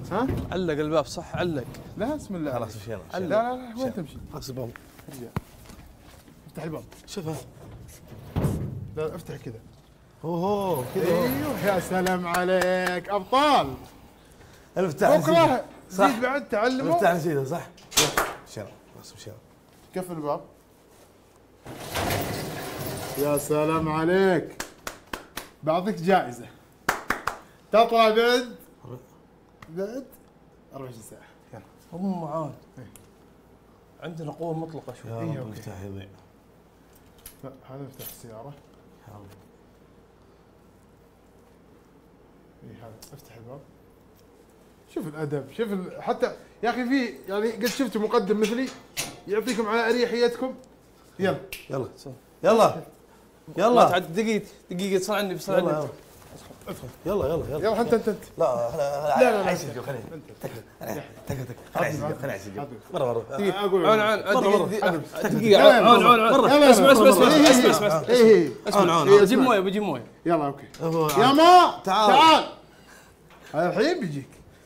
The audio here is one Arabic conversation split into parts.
ها؟ علق الباب صح علق. لا بسم الله. خلاص مشينا. لا لا لا وين تمشي؟ خلاص الباب. ارجع. افتح الباب. شوفها. لا افتح كذا. اوه كذا. ايوه يا سلام عليك ابطال. المفتاح بكره زيد بعد تعلموا. المفتاح نسيته صح؟ مشينا خلاص مشينا. قفل الباب. يا سلام عليك. بعطيك جائزة. تطلع بعد 24 ساعة. يلا. هم عاد. عندنا قوة مطلقة شوي. يا رب المفتاح يضيع. لا هذا مفتاح السيارة. اي هذا افتح الباب. شوف الادب، شوف حتى يا اخي في يعني قد شفت مقدم مثلي يعطيكم على اريحيتكم. يلا يلا يلا لا يلا تعد دقيقة اتصل عني بيصل عني. يلا يلا يلا يلا انت لا لا عايش الجو خليني خليني عايش الجو مرة اقول عون دقيقة عون اسمع بجيب مويه بجيب مويه. يلا اوكي يا ما تعال هذا الحين بيجيك.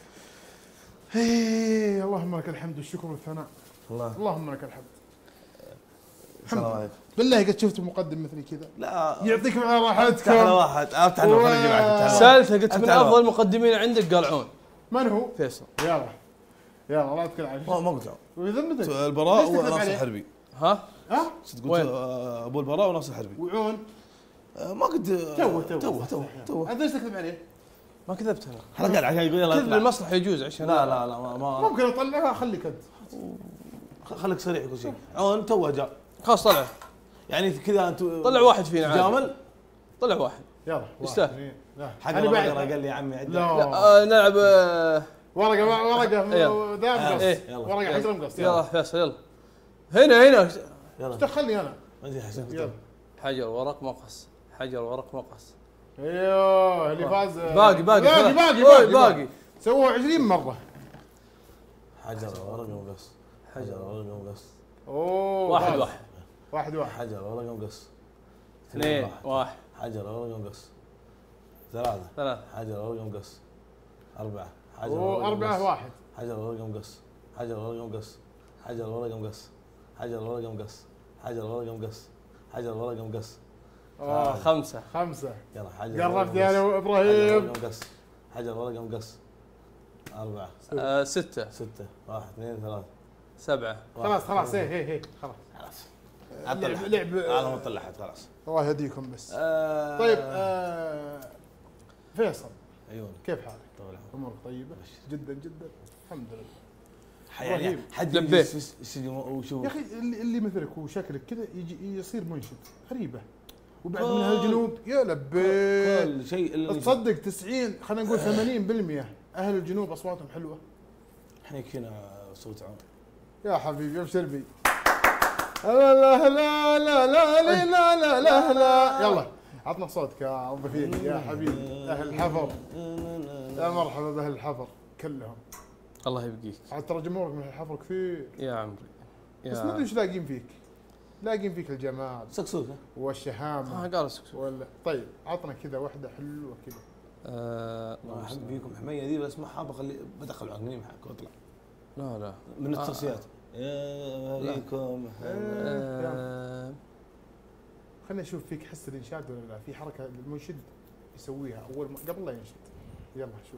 اللهم لك الحمد والشكر والثناء. اللهم لك الحمد. السلام عليكم. بالله قد شفت مقدم مثلي كذا؟ لا يعطيكم على راحتكم. افتح له واحد افتح له خليني معك. سالفه قلت من افضل المقدمين عندك قال عون. من هو؟ فيصل. يلا الله يذكر عافيتك. ما قلت وذمتك البراء وناصر الحربي. ها؟ قلت ابو البراء وناصر الحربي. وعون؟ ما قلت تو انت ايش تكذب عليه؟ ما كذبت انا. انا قاعد عشان يقول يلا كذب المصلحه يجوز عشان لا ما ممكن اطلعها خليك انت. خليك صريح كل شيء. عون توه جاء خلاص طلع يعني كذا انت طلع واحد فينا عادي. جامل طلع واحد يلا يستاهل. حق الورقه قال لي يا عمي عد لا نلعب ورقه ذا إيه. ورقه حجر مقص. يلا فيصل يلا هنا يلا ايش دخلني انا؟ ما ادري حسين يلا حجر ورق مقص حجر ورق مقص. ايوه اللي فاز باقي سووه 20 مره. حجر ورقه مقص حجر ورقه مقص. اوه واحد حجر ورقه مقص 2 1 حجر ورقه مقص 3 حجر ورقه مقص 4 حجر ورقه 1 حجر ورقه مقص حجر ورقه مقص حجر ورقه مقص حجر ورقه مقص حجر ورقه مقص حجر ورقه مقص 5 يلا حجر قربت يا ابراهيم. حجر ورقه مقص 4 6 1 2 3 7 خلاص هي خلاص لعب انا طلعت خلاص. الله يهديكم بس. طيب فيصل عيوني كيف حالك؟ طول امورك طيبه؟ جدا الحمد لله. يعني حد لبيت وشو يا اخي اللي مثلك وشكلك كذا يجي يصير منشد غريبه وبعد من هالجنوب يا لبيت كل شيء تصدق 90 خلينا نقول 80% اهل الجنوب اصواتهم حلوه. احنا يكفينا صوت عون يا حبيبي ابشر بي. لا لا لا لا لا لا لا لا لا يلا عطنا صوتك يا ابو فيك يا حبيبي. اهل الحفر يا مرحبا باهل الحفر كلهم. الله يبقيك. عاد ترى جمهورك من الحفر كثير يا عمري بس ما ادري ايش لاقين فيك. لاقين فيك الجمال سكسوكه والشهامه. قال سكسوكه ولا طيب عطنا كذا واحده حلوه كذا. ما احب فيكم حميه ذي بس ما حاب اخلي بدخل عني معك واطلع. لا من التصفيات يا فيكم خلينا نشوف فيك حس الانشاد ولا لا. في حركه المنشد يسويها اول ما قبل لا ينشد. يلا شوف.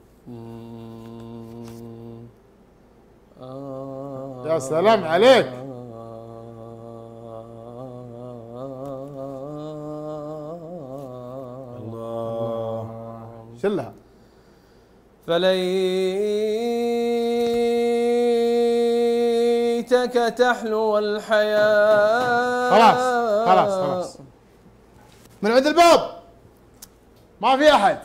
يا سلام عليك. الله شلها. فليتك تحلو الحياة. خلاص من عند الباب ما في احد.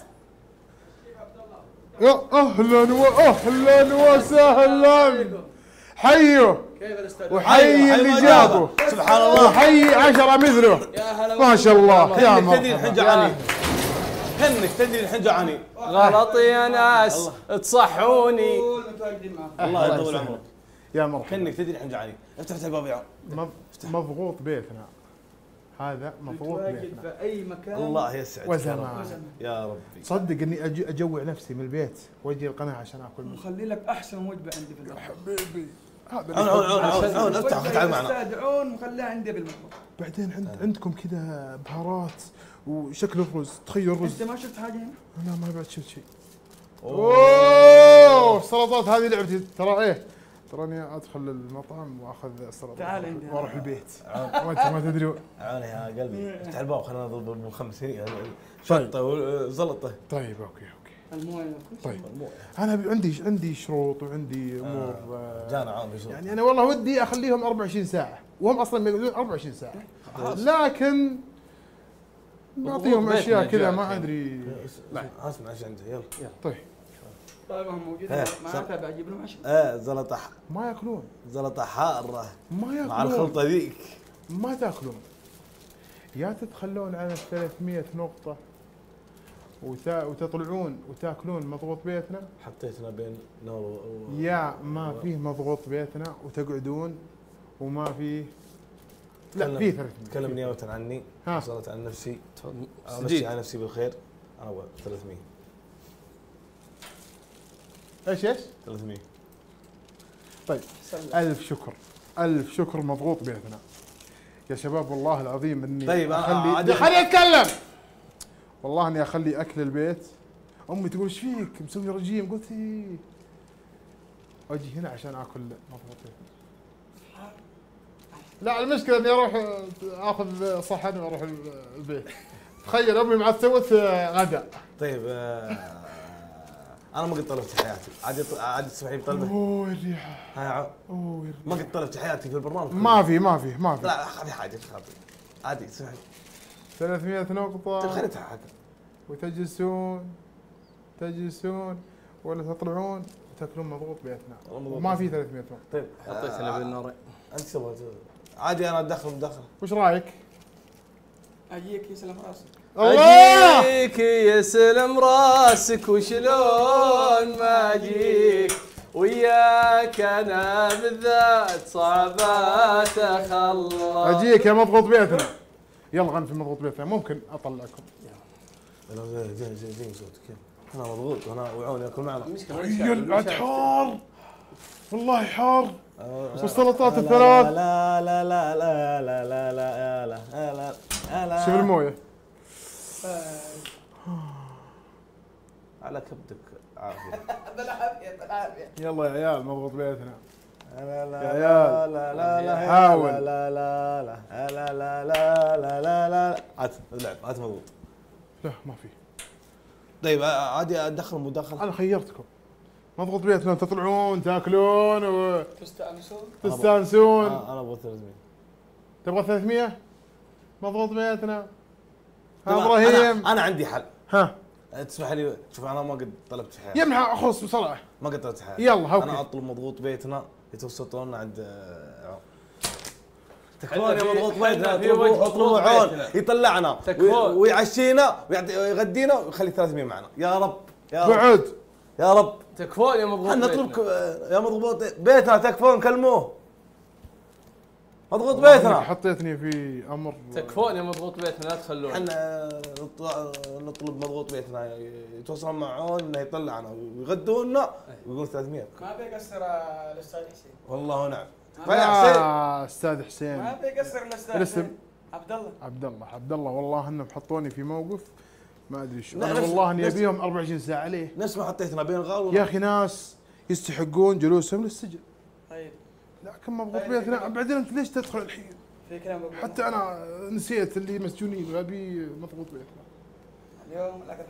يا اهلا وسهلا. حيوا وحي اللي جابه سبحان الله وحي 10 مثله. ما شاء الله يا مرحبا. تدري الحين جعاني كنك تدري الحين جعاني. غلط يا ناس تصحوني. الله يطول عمرك يا مرحبا. كنك تدري الحين جعاني. افتح الباب يا عم. مضغوط بيتنا هذا مضغوط متواجد بيتنا في اي مكان. الله يسعدك وزمان. يا ربي. صدق اني اجوع نفسي من البيت واجي القناه عشان اكل منه. نخلي لك احسن وجبه عندي في المطبخ. حبيبي هذا عون افتح تعال معنا. استاذ عون مخليها عندي بالمطبخ. بعدين عندكم كذا بهارات وشكل الرز، تخيل الرز. انت ما شفت حاجه هنا؟ انا ما بعد شفت شيء. اوه السلطات هذه لعبتي ترى. ايه تراني ادخل المطعم واخذ السلطات تعال عندي. واروح البيت وانت ما تدري. عون يا قلبي افتح الباب خلينا نضرب ابو 50 طيب. شطه وزلطه. طيب اوكي المويه. طيب انا عندي شروط وعندي امور جانا عون بشروط. يعني انا والله ودي اخليهم 24 ساعه وهم اصلا ما يقولون 24 ساعه، لكن نعطيهم اشياء كذا ما ادري. لا اسمع ايش عنده يلا. طيب طيب هم موجودين معناتها بجيب لهم عشاء. زلطه ما ياكلون زلطه حاره ما ياكلون مع الخلطه ذيك. ما تاكلون، يا تتخلون عن 300 نقطة وتطلعون وتاكلون مضغوط بيتنا، حطيتنا بين نار يا ما فيه مضغوط بيتنا وتقعدون وما فيه. لا فيه 300. تكلم نيابة عني. ها. وصلت عن نفسي. سجيل على نفسي بالخير. انا ابغى 300. ايش 300. طيب ألف شكر مضغوط بيتنا يا شباب. والله العظيم اني طيب خلي اتكلم. والله اني اخلي اكل البيت. امي تقول ايش فيك مسوي رجيم؟ قلت إيه. اجي هنا عشان اكل مضغوط بيتنا. لا المشكله اني اروح اخذ صحن واروح البيت. تخيل امي ما عاد سوت غداء. طيب انا ما قد طلبت في حياتي. عادي تسمحي لي بطلبه؟ اوه الريحه. ها اوه الريحه. ما قد طلبت في حياتي في البرنامج. ما في لا في حاجه عادي تسمحي. 300 نقطة. طيب خليتها حاجه. وتجلسون ولا تطلعون وتاكلون مضغوط بيتنا وما في 300 نقطة. طيب حطيتنا بالنار. انت تبغى عادي انا اتدخل مداخله. وش رايك؟ اجيك يسلم راسك. الله اجيك يسلم راسك وشلون ما اجيك وياك انا بالذات صعبات اخلص. اجيك يا مضغوط بيتنا. يلا غن في مضغوط بيتنا ممكن اطلعكم. زين صوتك انا مضغوط وانا وعون ياكل معنا. العد حار والله حار. والسلطات الثلاث. لا لا لا لا لا لا لا لا لا لا. شوف المويه على كبدك عافيه. بالعافيه. يلا يا عيال مضغوط بيتنا. لا لا يا عيال. لا لا لا حاول. لا لا لا لا لا لا لا لا لا. عاد مضغوط. لا ما في. طيب عادي ادخل مداخله. انا خيرتكم مضغوط بيتنا تطلعون تاكلون وتستانسون. انا ابغى 300. تبغى 300 مضغوط بيتنا. ها ابراهيم انا عندي حل. ها تسمح لي شوف انا ما قد طلبت في حياتي. يمنع اخص بسرعه. ما قد طلبت في حياتي. يلا اوكي. انا اطلب مضغوط بيتنا يتوسطون عند عون. تكفون يا مضغوط بيتنا. اطلبوا عون يطلعنا ويعشينا ويغدينا ويخلي 300 معنا. يا رب يا رب بعد يا رب. تكفون يا مضغوط احنا بيتنا. نطلبكم يا مضغوط بيتنا. تكفون كلموه مضغوط بيتنا. حطيتني في امر. تكفون يا مضغوط بيتنا لا تخلون. احنا نطلب مضغوط بيتنا يتواصلون مع عون انه يطلعنا ويغدونا ويقول 300. ما بيقصر الاستاذ حسين. والله نعم. حسين. استاذ حسين ما بيقصر الاستاذ. الاسم عبد والله الله. والله انهم حطوني في موقف ما ادري شو. لا، انا نفس- والله اني نفس- ابيهم 24 ساعه ليه؟ نفس ما حطيتنا بين غار يا اخي ناس يستحقون جلوسهم للسجن، طيب لكن مضغوط بيتنا. بعدين انت ليش تدخل الحين؟ في كلام بقوله. حتى انا نسيت اللي مسجونين غبي مضغوط بيتنا. اليوم لكن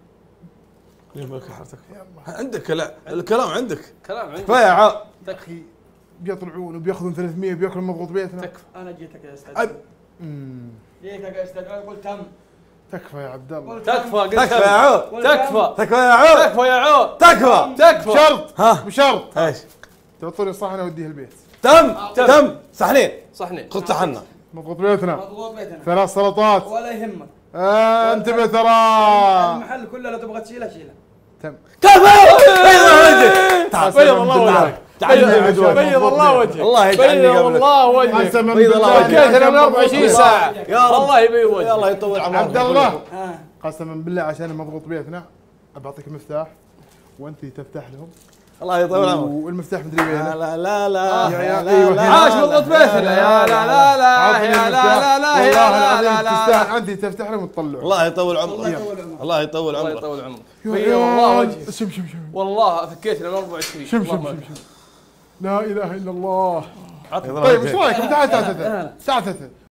اليوم لك حارتك. يلا عندك لا الكلام عندك كلام عندك. كفايه عا. اخي بيطلعون وبياخذون 300 بياكلون مضغوط بيتنا. تكفى. انا جيتك يا استاذ. أب- جيتك يا استاذ قلت تم. تكفى يا عبد الله. تكفى قلت تكفى يا عود. تكفى. تكفى يا عود. تكفى يا عود. تكفى. تكفى. بشرط ها بشرط ايش؟ تعطوني صحن اوديه البيت. تم صحنين. صحني. خذ صحنا. مضغوط بيتنا مضغوط بيتنا. 3 سلطات. ولا يهمك. انتبه ترى. المحل كله لو تبغى تشيله شيله. تم. كفى. تعال قسماً والله بالله. تعال بيض الله وجهك، الله يجعلني بيض قبلك. الله وجهك، قسما بيض الله بالله وجهك. فكيت انا من 24 ساعه يا رب. الله يبيض وجهك. يا الله يطول عمرك عبد الله آه. قسما بالله عشان مضغوط بيتنا بعطيك مفتاح وانت تفتح لهم الله يطول عمرك. والمفتاح مدري وين. لا لا لا لا يا- لا أيوة. لا. عاش مضغوط بيتنا يا لا لا لا عطني يا لا المفتاح. لا لا يا والله لا لا العظيم لا تستاهل انت تفتح لهم وتطلعهم. الله يطول الله عمرك. يطول عمرك. الله يطول الله عمرك. يطول عمرك. يا بيض الله عيال. وجهك شم شم شم والله فكيتنا من 24. شم شم اللهم شم شم. لا اله الا الله. عطني. طيب ايش رايكم؟ تعال تعال تعال تعال تعال